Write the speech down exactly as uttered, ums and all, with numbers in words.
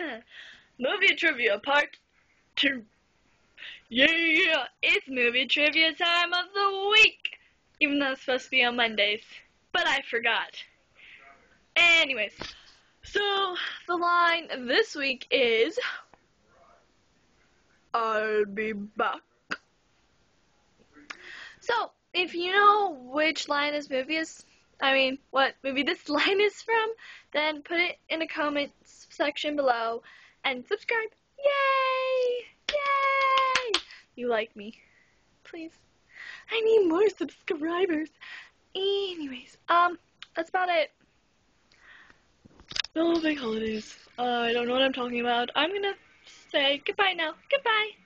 Movie trivia part two. Yeah, it's movie trivia time of the week. Even though it's supposed to be on Mondays. But I forgot. Anyways, so the line this week is, I'll be back. So, if you know which line this movie is, I mean, what movie this line is from, then put it in the comments section below and subscribe. Yay! Yay! You like me. Please. I need more subscribers. Anyways, um, that's about it. Oh, big holidays. Uh, I don't know what I'm talking about. I'm gonna say goodbye now. Goodbye.